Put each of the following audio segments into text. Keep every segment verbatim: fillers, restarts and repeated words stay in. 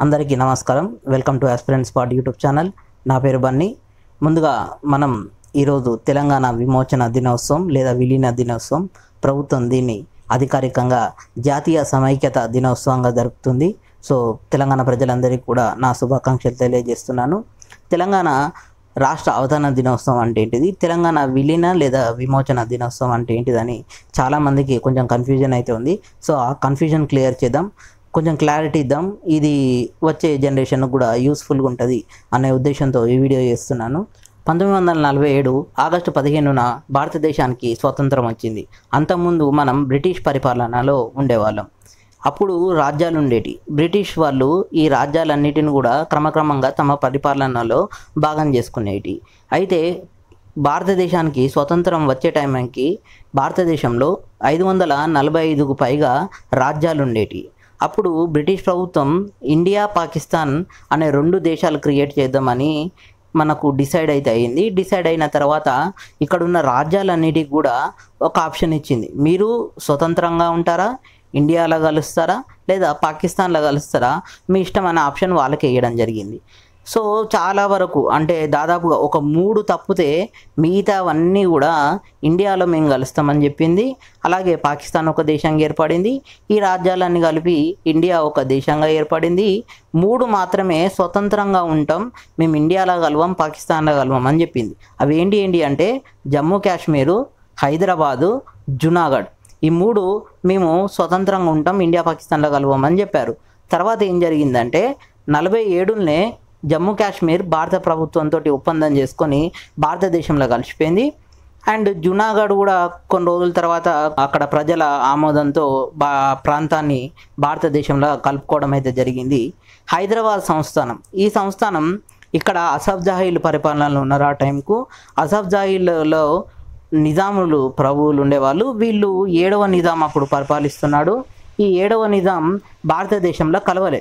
అందరికీ నమస్కారం. Welcome to aspirant spot YouTube channel. నా పేరు బన్నీ. ముందుగా మనం ఈరోజు తెలంగాణ విమోచన దినోత్సవం లేదా విలీన దినోత్సవం ప్రభుత్వం దీన్ని అధికారికంగా జాతీయ సమైక్యత దినోత్సవంగా జరుపుతుంది. సో తెలంగాణ ప్రజలందరికీ కూడా నా శుభాకాంక్షలు తెలియజేస్తున్నాను. తెలంగాణ రాష్ట్ర అవతరణ దినోత్సవం అంటే ఏంటిది, తెలంగాణ విలీన లేదా విమోచన దినోత్సవం అంటే ఏంటిదని చాలామందికి కొంచెం కన్ఫ్యూజన్ అయితే ఉంది. సో ఆ కన్ఫ్యూజన్ క్లియర్ చేద్దాం, కొంచెం క్లారిటీ ఇద్దాం. ఇది వచ్చే జనరేషన్కు కూడా యూస్ఫుల్గా ఉంటుంది అనే ఉద్దేశంతో ఈ వీడియో చేస్తున్నాను. పంతొమ్మిది వందల నలభై ఏడు ఆగస్టు పదిహేనున భారతదేశానికి స్వాతంత్రం వచ్చింది. అంతకుముందు మనం బ్రిటిష్ పరిపాలనలో ఉండేవాళ్ళం. అప్పుడు రాజ్యాలు ఉండేటి. బ్రిటిష్ వాళ్ళు ఈ రాజ్యాలన్నిటిని కూడా క్రమక్రమంగా తమ పరిపాలనలో భాగం చేసుకునేటి. అయితే భారతదేశానికి స్వతంత్రం వచ్చే టైంకి భారతదేశంలో ఐదు వందల నలభై ఐదుకు పైగా రాజ్యాలు ఉండేటి. అప్పుడు బ్రిటిష్ ప్రభుత్వం ఇండియా పాకిస్తాన్ అనే రెండు దేశాలు క్రియేట్ చేద్దామని మనకు డిసైడ్ అయితే అయింది. డిసైడ్ అయిన తర్వాత ఇక్కడున్న రాజ్యాలన్నిటికి కూడా ఒక ఆప్షన్ ఇచ్చింది. మీరు స్వతంత్రంగా ఉంటారా, ఇండియాలో కలుస్తారా లేదా పాకిస్తాన్లో కలుస్తారా, మీ ఇష్టం అనే ఆప్షన్ వాళ్ళకి వేయడం జరిగింది. సో చాలా వరకు అంటే దాదాపుగా ఒక మూడు తప్పితే మిగతావన్నీ కూడా ఇండియాలో మేము కలుస్తామని చెప్పింది. అలాగే పాకిస్తాన్ ఒక దేశంగా ఏర్పడింది. ఈ రాజ్యాలన్నీ కలిపి ఇండియా ఒక దేశంగా ఏర్పడింది. మూడు మాత్రమే స్వతంత్రంగా ఉంటాం, మేము ఇండియాలో కలవం పాకిస్తాన్లో కలవం అని చెప్పింది. అవి ఏంటి ఏంటి అంటే జమ్మూ కాశ్మీరు, హైదరాబాదు, జునాగఢ్. ఈ మూడు మేము స్వతంత్రంగా ఉంటాం, ఇండియా పాకిస్తాన్లో కలవమని చెప్పారు. తర్వాత ఏం జరిగిందంటే నలభై ఏడునే జమ్మూ కాశ్మీర్ భారత ప్రభుత్వంతో ఒప్పందం చేసుకొని భారతదేశంలో కలిసిపోయింది. అండ్ జునాగఢ్ కూడా కొన్ని రోజుల తర్వాత అక్కడ ప్రజల ఆమోదంతో బా ప్రాంతాన్ని భారతదేశంలో కలుపుకోవడం అయితే జరిగింది. హైదరాబాద్ సంస్థానం, ఈ సంస్థానం ఇక్కడ అసఫ్ జాహీల్ పరిపాలనలో ఉన్నారు. ఆ టైంకు అసఫ్ జాహీల్లో నిజాములు ప్రభువులు ఉండేవాళ్ళు. వీళ్ళు ఏడవ నిజాం అప్పుడు పరిపాలిస్తున్నాడు. ఈ ఏడవ నిజాం భారతదేశంలో కలవలే.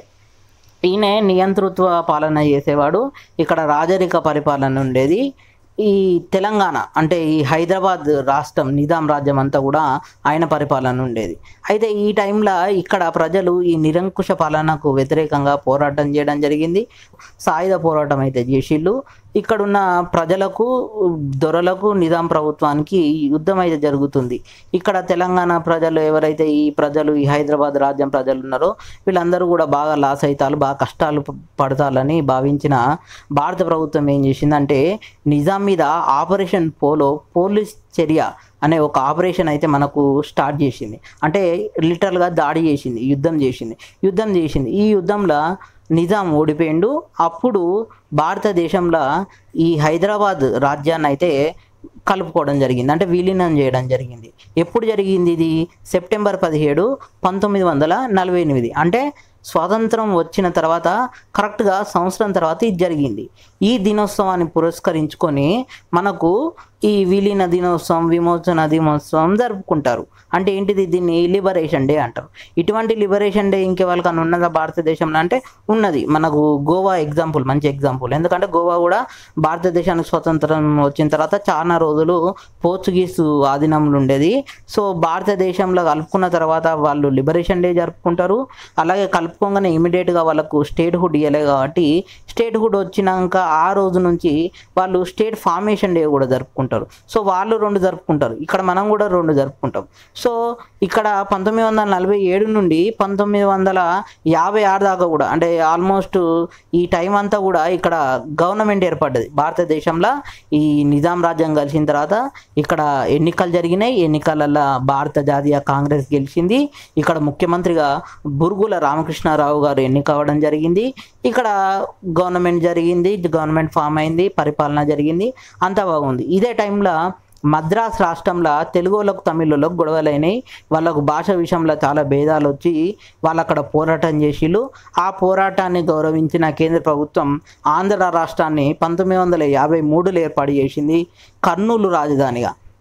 ఈయన నియంతృత్వ పాలన చేసేవాడు. ఇక్కడ రాజరిక పరిపాలన ఉండేది. ఈ తెలంగాణ అంటే ఈ హైదరాబాద్ రాష్ట్రం నిజాం రాజ్యం అంతా కూడా ఆయన పరిపాలన ఉండేది. అయితే ఈ టైంలో ఇక్కడ ప్రజలు ఈ నిరంకుశ పాలనకు వ్యతిరేకంగా పోరాటం చేయడం జరిగింది. సాయుధ పోరాటం అయితే చేసిళ్ళు. ఇక్కడున్న ప్రజలకు, దొరలకు, నిజాం ప్రభుత్వానికి యుద్ధం అయితే జరుగుతుంది. ఇక్కడ తెలంగాణ ప్రజలు ఎవరైతే ఈ ప్రజలు ఈ హైదరాబాద్ రాజ్యం ప్రజలు ఉన్నారో వీళ్ళందరూ కూడా బాగా లాస్ అవుతారు, బాగా కష్టాలు పడతారని భావించిన భారత ప్రభుత్వం ఏం చేసిందంటే నిజాం మీద ఆపరేషన్ పోలో, పోలీస్ చర్య అనే ఒక ఆపరేషన్ అయితే మనకు స్టార్ట్ చేసింది. అంటే లిటరల్గా దాడి చేసింది, యుద్ధం చేసింది యుద్ధం చేసింది ఈ యుద్ధంలో నిజాం ఓడిపోయిండు. అప్పుడు భారతదేశంలో ఈ హైదరాబాద్ రాజ్యాన్ని అయితే కలుపుకోవడం జరిగింది, అంటే విలీనం చేయడం జరిగింది. ఎప్పుడు జరిగింది ఇది? సెప్టెంబర్ పదిహేడు పంతొమ్మిది వందల నలభై ఎనిమిది అంటే స్వాతంత్రం వచ్చిన తర్వాత కరెక్ట్గా సంవత్సరం తర్వాత ఇది జరిగింది. ఈ దినోత్సవాన్ని పురస్కరించుకొని మనకు ఈ విలీన దినోత్సవం, విమోచన దినోత్సవం జరుపుకుంటారు. అంటే ఏంటిది? దీన్ని లిబరేషన్ డే అంటారు. ఇటువంటి లిబరేషన్ డే ఇంకెవరికన్నా ఉన్నదా భారతదేశంలో అంటే ఉన్నది. మనకు గోవా ఎగ్జాంపుల్, మంచి ఎగ్జాంపుల్. ఎందుకంటే గోవా కూడా భారతదేశానికి స్వతంత్రం వచ్చిన తర్వాత చాలా రోజులు పోర్చుగీసు ఆధీనంలో ఉండేది. సో భారతదేశంలో కలుపుకున్న తర్వాత వాళ్ళు లిబరేషన్ డే జరుపుకుంటారు. అలాగే కలుపుకోగానే ఇమీడియట్గా వాళ్ళకు స్టేట్ హుడ్ ఇవ్వలే కాబట్టి స్టేట్ హుడ్ వచ్చినాక ఆ రోజు నుంచి వాళ్ళు స్టేట్ ఫార్మేషన్ డే కూడా జరుపుకుంటారు. సో వాళ్ళు రెండు జరుపుకుంటారు, ఇక్కడ మనం కూడా రెండు జరుపుకుంటాం. సో ఇక్కడ పంతొమ్మిది వందల నలభై ఏడు నుండి పంతొమ్మిది వందల యాభై ఆరు దాకా కూడా అంటే ఆల్మోస్ట్ ఈ టైం అంతా కూడా ఇక్కడ గవర్నమెంట్ ఏర్పడ్డది భారతదేశంలో. ఈ నిజాం రాజ్యం కలిసిన తర్వాత ఇక్కడ ఎన్నికలు జరిగినాయి. ఎన్నికలలో భారత జాతీయ కాంగ్రెస్ గెలిచింది. ఇక్కడ ముఖ్యమంత్రిగా బురుగుల రామకృష్ణారావు గారు ఎన్నిక అవ్వడం జరిగింది. ఇక్కడ గవర్నమెంట్ జరిగింది, గవర్నమెంట్ ఫామ్ అయింది, పరిపాలన జరిగింది, అంతా బాగుంది. ఇదే టైంలో మద్రాస్ రాష్ట్రంలో తెలుగులకు తమిళులకు గొడవలైనాయి. వాళ్ళకు భాష విషయంలో చాలా భేదాలు వచ్చి వాళ్ళు అక్కడ పోరాటం చేసిళ్ళు. ఆ పోరాటాన్ని గౌరవించిన కేంద్ర ప్రభుత్వం ఆంధ్ర రాష్ట్రాన్ని పంతొమ్మిది వందల యాభై మూడులో ఏర్పాటు చేసింది కర్నూలు రాజధానిగా.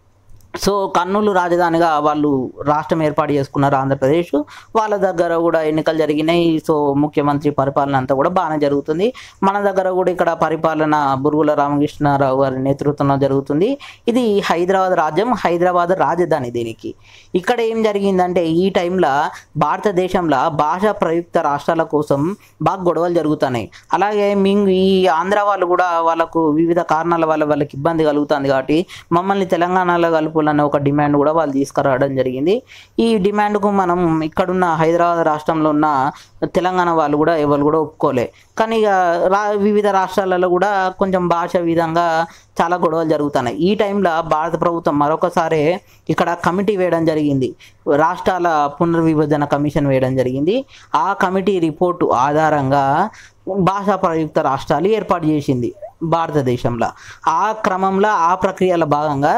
సో కర్నూలు రాజధానిగా వాళ్ళు రాష్ట్రం ఏర్పాటు చేసుకున్నారు ఆంధ్రప్రదేశ్. వాళ్ళ దగ్గర కూడా ఎన్నికలు జరిగినాయి. సో ముఖ్యమంత్రి పరిపాలన అంతా కూడా బాగానే జరుగుతుంది. మన దగ్గర కూడా ఇక్కడ పరిపాలన బురుగుల రామకృష్ణారావు గారి నేతృత్వంలో జరుగుతుంది. ఇది హైదరాబాద్ రాజ్యం, హైదరాబాద్ రాజధాని దీనికి. ఇక్కడ ఏం జరిగిందంటే ఈ టైంలో భారతదేశంలో భాషా ప్రయుక్త రాష్ట్రాల కోసం బాగా గొడవలు జరుగుతున్నాయి. అలాగే మింగ్ ఈ ఆంధ్ర వాళ్ళు కూడా వాళ్ళకు వివిధ కారణాల వల్ల వాళ్ళకి ఇబ్బంది కలుగుతుంది కాబట్టి మమ్మల్ని తెలంగాణలో కలుపు అనే ఒక డిమాండ్ కూడా వాళ్ళు తీసుకురావడం జరిగింది. ఈ డిమాండ్కు మనం ఇక్కడున్న హైదరాబాద్ రాష్ట్రంలో ఉన్న తెలంగాణ వాళ్ళు కూడా ఎవరు కూడా ఒప్పుకోలే. కానీ ఇక రా వివిధ రాష్ట్రాలలో కూడా కొంచెం భాష విధంగా చాలా గొడవలు జరుగుతున్నాయి. ఈ టైంలో భారత ప్రభుత్వం మరొకసారి ఇక్కడ కమిటీ వేయడం జరిగింది, రాష్ట్రాల పునర్విభజన కమిషన్ వేయడం జరిగింది. ఆ కమిటీ రిపోర్టు ఆధారంగా భాషా ప్రయుక్త రాష్ట్రాలు ఏర్పాటు చేసింది భారతదేశంలో. ఆ క్రమంలో ఆ ప్రక్రియలో భాగంగా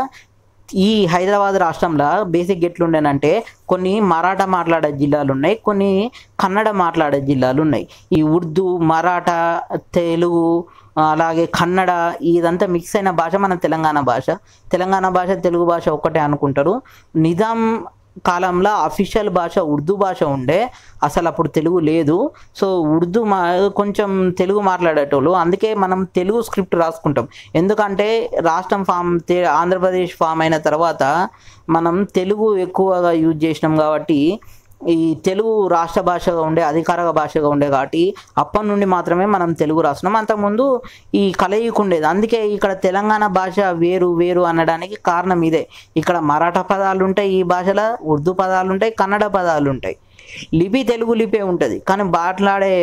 ఈ హైదరాబాద్ రాష్ట్రంలో బేసిక్ ఎట్లుండేనంటే కొన్ని మరాఠా మాట్లాడే జిల్లాలు ఉన్నాయి, కొన్ని కన్నడ మాట్లాడే జిల్లాలు ఉన్నాయి. ఈ ఉర్దూ, మరాఠా, తెలుగు, అలాగే కన్నడ ఇదంతా మిక్స్ అయిన భాష మన తెలంగాణ భాష. తెలంగాణ భాష తెలుగు భాష ఒక్కటే అనుకుంటారు. నిజాం కాలంలో అఫీషియల్ భాష ఉర్దూ భాష ఉండే, అసలు అప్పుడు తెలుగు లేదు. సో ఉర్దూ మా కొంచెం తెలుగు మాట్లాడేటోళ్ళు, అందుకే మనం తెలుగు స్క్రిప్ట్ రాసుకుంటాం. ఎందుకంటే రాష్ట్రం ఫామ్ ఆంధ్రప్రదేశ్ ఫామ్ అయిన తర్వాత మనం తెలుగు ఎక్కువగా యూజ్ చేసినాం కాబట్టి ఈ తెలుగు రాష్ట్ర భాషగా ఉండే అధికారిక భాషగా ఉండే కాబట్టి అప్పటి నుండి మాత్రమే మనం తెలుగు రాస్తున్నాం. అంతకుముందు ఈ కలయిక ఉండేది. అందుకే ఇక్కడ తెలంగాణ భాష వేరు వేరు అనడానికి కారణం ఇదే. ఇక్కడ మరాఠా పదాలు ఉంటాయి, ఈ భాషలో ఉర్దూ పదాలు ఉంటాయి, కన్నడ పదాలు ఉంటాయి. లిపి తెలుగు లిపే ఉంటుంది, కానీ మాట్లాడే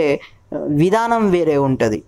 విధానం వేరే ఉంటుంది.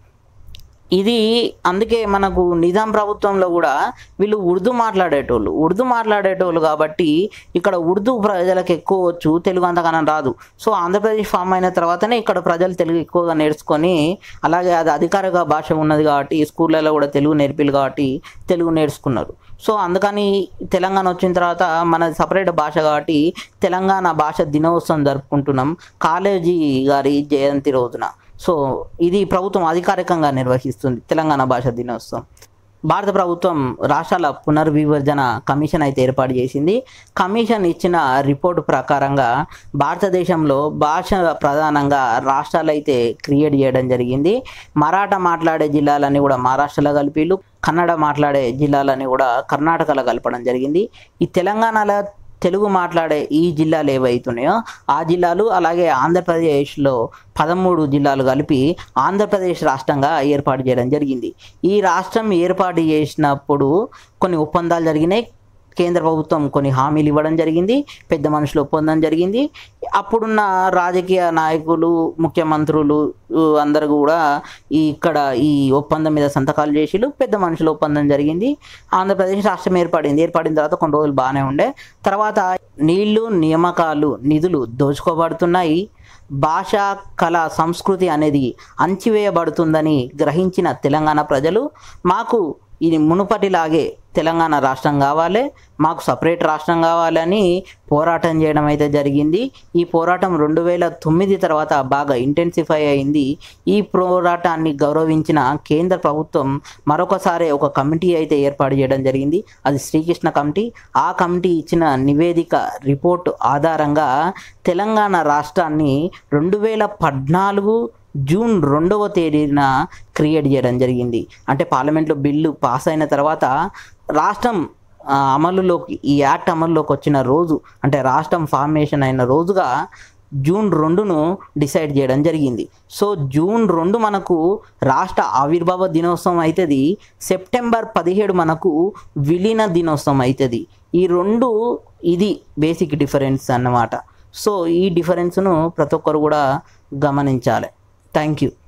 ఇది అందుకే మనకు నిజాం ప్రభుత్వంలో కూడా వీళ్ళు ఉర్దూ మాట్లాడేటోళ్ళు ఉర్దూ మాట్లాడేటోళ్ళు కాబట్టి ఇక్కడ ఉర్దూ ప్రజలకు ఎక్కువ వచ్చు, తెలుగు అంతగానం రాదు. సో ఆంధ్రప్రదేశ్ ఫామ్ అయిన తర్వాతనే ఇక్కడ ప్రజలు తెలుగు ఎక్కువగా నేర్చుకొని, అలాగే అది అధికారిక భాష ఉన్నది కాబట్టి స్కూళ్ళలో కూడా తెలుగు నేర్పిలు కాబట్టి తెలుగు నేర్చుకున్నారు. సో అందుకని తెలంగాణ వచ్చిన తర్వాత మన సపరేట్ భాష కాబట్టి తెలంగాణ భాష దినోత్సవం జరుపుకుంటున్నాం కాళోజీ గారి జయంతి రోజున. సో ఇది ప్రభుత్వం అధికారికంగా నిర్వహిస్తుంది తెలంగాణ భాష దినోత్సవం. భారత ప్రభుత్వం రాష్ట్రాల పునర్విభజన కమిషన్ అయితే ఏర్పాటు చేసింది. కమిషన్ ఇచ్చిన రిపోర్టు ప్రకారంగా భారతదేశంలో భాష ప్రధానంగా రాష్ట్రాలు అయితే క్రియేట్ చేయడం జరిగింది. మరాఠా మాట్లాడే జిల్లాలన్నీ కూడా మహారాష్ట్రలో కలిపిలు, కన్నడ మాట్లాడే జిల్లాలని కూడా కర్ణాటకలో కలపడం జరిగింది. ఈ తెలంగాణలో తెలుగు మాట్లాడే ఈ జిల్లాలు ఏవైతున్నాయో ఆ జిల్లాలు అలాగే ఆంధ్రప్రదేశ్లో పదమూడు జిల్లాలు కలిపి ఆంధ్రప్రదేశ్ రాష్ట్రంగా ఏర్పాటు చేయడం జరిగింది. ఈ రాష్ట్రం ఏర్పాటు చేసినప్పుడు కొన్ని ఒప్పందాలు జరిగినాయి. కేంద్ర ప్రభుత్వం కొన్ని హామీలు ఇవ్వడం జరిగింది, పెద్ద మనుషులు ఒప్పందం జరిగింది. అప్పుడున్న రాజకీయ నాయకులు, ముఖ్యమంత్రులు అందరూ కూడా ఈ ఇక్కడ ఈ ఒప్పందం మీద సంతకాలు చేసిలు, పెద్ద మనుషుల ఒప్పందం జరిగింది. ఆంధ్రప్రదేశ్ రాష్ట్రం ఏర్పడింది. ఏర్పడిన తర్వాత కొన్ని రోజులు బాగానే ఉండే. తర్వాత నీళ్లు, నియామకాలు, నిధులు దోచుకోబడుతున్నాయి, భాష, కళ, సంస్కృతి అనేది అణచివేయబడుతుందని గ్రహించిన తెలంగాణ ప్రజలు మాకు ఇది మునుపటిలాగే తెలంగాణ రాష్ట్రం కావాలి, మాకు సపరేట్ రాష్ట్రం కావాలని పోరాటం చేయడం అయితే జరిగింది. ఈ పోరాటం రెండు వేల తొమ్మిది తర్వాత బాగా ఇంటెన్సిఫై అయింది. ఈ పోరాటాన్ని గౌరవించిన కేంద్ర ప్రభుత్వం మరొకసారి ఒక కమిటీ అయితే ఏర్పాటు చేయడం జరిగింది. అది శ్రీకృష్ణ కమిటీ. ఆ కమిటీ ఇచ్చిన నివేదిక రిపోర్టు ఆధారంగా తెలంగాణ రాష్ట్రాన్ని రెండు వేల పద్నాలుగు జూన్ రెండవ తేదీన క్రియేట్ చేయడం జరిగింది. అంటే పార్లమెంట్లో బిల్లు పాస్ అయిన తర్వాత రాష్ట్రం అమలులోకి ఈ యాక్ట్ అమలులోకి వచ్చిన రోజు, అంటే రాష్ట్రం ఫార్మేషన్ అయిన రోజుగా జూన్ రెండును డిసైడ్ చేయడం జరిగింది. సో జూన్ రెండు మనకు రాష్ట్ర ఆవిర్భావ దినోత్సవం అవుతుంది. సెప్టెంబర్ పదిహేడు మనకు విలీన దినోత్సవం అవుతుంది. ఈ రెండు ఇది బేసిక్ డిఫరెన్స్ అన్నమాట. సో ఈ డిఫరెన్స్ను ప్రతి ఒక్కరు కూడా గమనించాలి. Thank you.